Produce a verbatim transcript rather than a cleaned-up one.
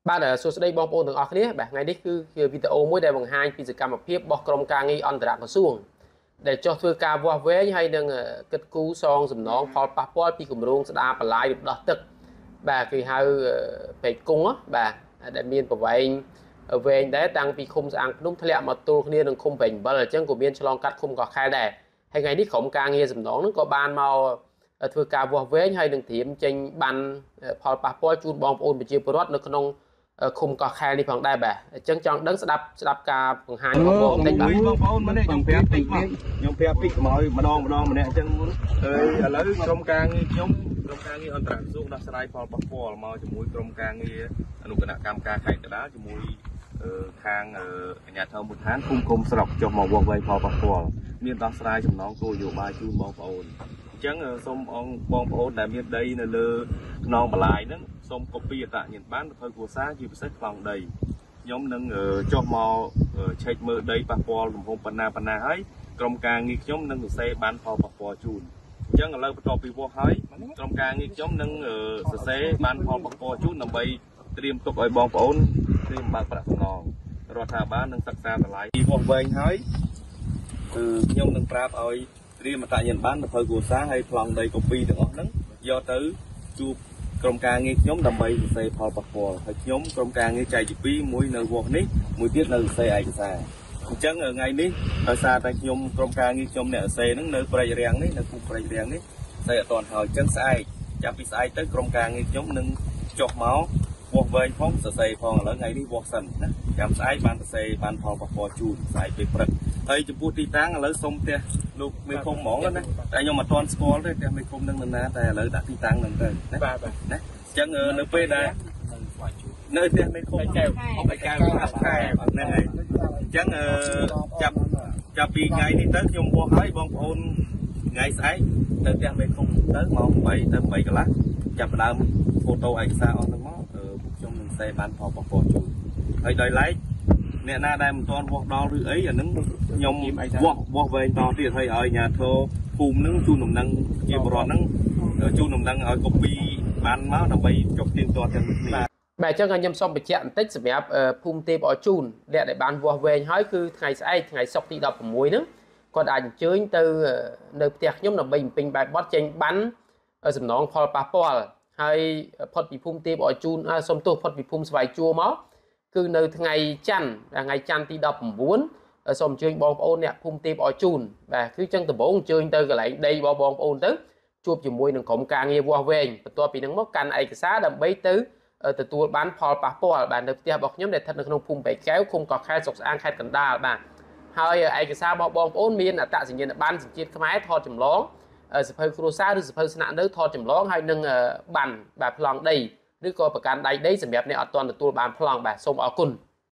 បាទសួស្តីបងប្អូនទាំងអស់គ្នាបាទថ្ងៃនេះគឺជាវីដេអូមួយដែលបង្ហាញពីសកម្មភាពរបស់ក្រុមការងារអន្តរក្រសួងដែលចោះធ្វើការវាស់វែងហើយនឹងគិតគូរសងសំណងផលប៉ះពាល់ពីគម្រោងស្ដារបន្លាយរំដោះទឹកបាទគេហៅពេកគង់បាទដែលមានប្រវែងវែងដែរតាំងពីឃុំស្អាងភ្នំធ្លាក់មកទល់គ្នានឹងឃុំប្រេងអំបិលអញ្ចឹងក៏មានឆ្លងកាត់ឃុំកោះខែដែរហើយថ្ងៃនេះក្រុមការងារសំណងហ្នឹងក៏បានមកធ្វើការវាស់វែងហើយនឹងត្រៀមចេញបានផលប៉ះពាល់ជូនបងប្អូនប្រជាពលរដ្ឋនៅក្នុងឃុំកោះខែនេះផងដែរបាទអញ្ចឹងចង់ដឹងស្ដាប់ស្ដាប់ការបង្ហាញរបស់បងតិចបាទបងប្អូនមើលនេះខ្ញុំប្រាប់តិចមកខ្ញុំប្រាប់តិចកុំឲ្យម្ដងម្ដងម្នាក់អញ្ចឹងមុនហើយឥឡូវក្រុមការងារខ្ញុំក្រុមការងារអន្តរក្រសួងដោះស្រាយផលប៉ះពាល់មកជាមួយក្រុមការងារអនុគណៈកម្មការខេត្តកណ្ដាលជាមួយខាងអាជ្ញាធរមូលដ្ឋានភូមិឃុំស្រុកចុះមកវាស់វែងផលប៉ះពាល់មានដោះស្រាយចំណងគោលនយោបាយជូនបងប្អូនអញ្ចឹងសូមអង្គបងប្អូនដែលមានដីនៅលើខ្នងបន្លាយហ្នឹងសូមកូពីអត្តញ្ញាណប័ណ្ណទៅគ្រួសារជាពិសេសប្លង់ដីខ្ញុំនឹងចុះមកឆែកមើលដីប៉ះពាល់ទំហំប៉ុណ្ណាប៉ុណ្ណាហើយក្រុមការងារខ្ញុំនឹងសរសេរបានផលប៉ះពាល់ជូនអញ្ចឹងឥឡូវបន្ទាប់ពីវាស់ហើយក្រុមការងារខ្ញុំនឹងសរសេរបានផលប៉ះពាល់ជូនដើម្បីត្រៀមទុកឲ្យបងប្អូនត្រៀមបើកប្រាក់សំណងរដ្ឋាភិបាលនឹងសិក្សាតម្លៃវាស់វែងហើយគឺខ្ញុំនឹងប្រាប់ឲ្យត្រៀមអត្តញ្ញាណប័ណ្ណទៅគ្រួសារហើយប្លង់ដីកូពីទាំងអស់ហ្នឹងយកទៅជួបក្រុមការងារខ្ញុំដើម្បីសរសេរផលប៉ះពាល់ហើយខ្ញុំក្រុមការងារចែកជាពីរមួយនៅវោះនេះមួយទៀតនៅសរសេរឯកសារអញ្ចឹងថ្ងៃនេះដោយសារតែខ្ញុំក្រុមការងារខ្ញុំអ្នកសរសេរហ្នឹងនៅព្រៃរាំងនេះនៅភូមិព្រៃរាំងនេះសរសេរអត់ទាន់ហើយអញ្ចឹងស្អែកចាប់ពីស្អែកទៅក្រុមការងារខ្ញុំនឹងចុះមកវាស់វែងផងសរសេរផងឥឡូវថ្ងៃនេះវាស់សិនណាចាំស្អែកបានសរសេរបានផលប៉ះពាល់ជូនស្អែកពេលព្រឹកហើយចំពោះទីតាំងឥឡូវសុំផ្ទះលោកមេឃុំហ្មងណាតែខ្ញុំអត់ទាន់ស្គាល់ទេផ្ទះមេឃុំនឹងនៅណាតែឥឡូវដាក់ទីតាំងហ្នឹងទៅណាបាទណាអញ្ចឹងនៅពេលដែលនៅផ្ទះមេឃុំកែវកែវហាប់ខែហ្នឹងហើយអញ្ចឹងចាប់ចាប់ពីថ្ងៃនេះទៅខ្ញុំវាស់ហើយបងប្អូនថ្ងៃស្អែកទៅផ្ទះមេឃុំទៅម៉ោងeightទៅeightកន្លះចាប់ផ្ដើមហ្វូតូឯកសារអស់ហ្នឹងមកពួកខ្ញុំនឹងសេបានផលប៉ះពាល់ជូនហើយដោយឡែកអ្នកណាដែលមិនទាន់វាស់ដល់ឬអីអាហ្នឹងខ្ញុំវាស់វាស់វែងតទៀតហើយឲ្យអាជ្ញាធរភូមិហ្នឹងជូនដំណឹងជាបរិវត្តហ្នឹងជូនដំណឹងឲ្យកូពីបានមកដើម្បីចុះទៀងទាត់ទាំងនេះបាទអញ្ចឹងខ្ញុំសូមបញ្ជាក់បន្តិចសម្រាប់ភូមិទេពអជូនអ្នកដែលបានវាស់វែងហើយគឺថ្ងៃស្អែកថ្ងៃសុក្រទីដប់ប្រាំមួយហ្នឹងគាត់អាចអញ្ជើញទៅនៅផ្ទះខ្ញុំដើម្បីបំពេញបែបបទចេញបានសំណងផលប៉ះពាល់ហើយផុតពីភូមិទេពអជូនសុំទោសផុតពីភូមិស្វាយជួរមកគឺនៅថ្ងៃច័ន្ទថ្ងៃច័ន្ទទីដប់ប្រាំបួនសូមអញ្ជើញបងប្អូនអ្នកភូមិទេពអជូនបាទគឺចឹងដំបូងអញ្ជើញទៅកន្លែងដីរបស់បងប្អូនទៅជួបជាមួយនឹងក្រុមការងារវាស់វែងបន្ទាប់ពីហ្នឹងមកកាន់ឯកសារដើម្បីទៅទទួលបានផលប៉ះពាល់បាទនៅផ្ទះរបស់ខ្ញុំដែលស្ថិតនៅក្នុងភូមិបេកែវឃុំកោះខែស្រុកស្អាងខេត្តកណ្ដាលបាទហើយឯកសាររបស់បងប្អូនមានអត្តសញ្ញាណប័ណ្ណសញ្ជាតិខ្មែរថតចម្លងសភៅគ្រួសារឬសភៅស្នាក់នៅថតចម្លងហើយនឹងប័ណ្ណបាទប្លង់ដីឬក៏ប្រកាន់ដៃដីសម្រាប់អ្នកអត់ទាន់ទទួលបានប្លង់បាទសូមអរគុណ